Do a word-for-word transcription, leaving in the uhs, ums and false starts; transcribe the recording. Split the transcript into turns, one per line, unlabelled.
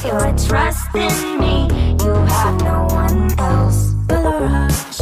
your trust in me. You have no one else. Ballora.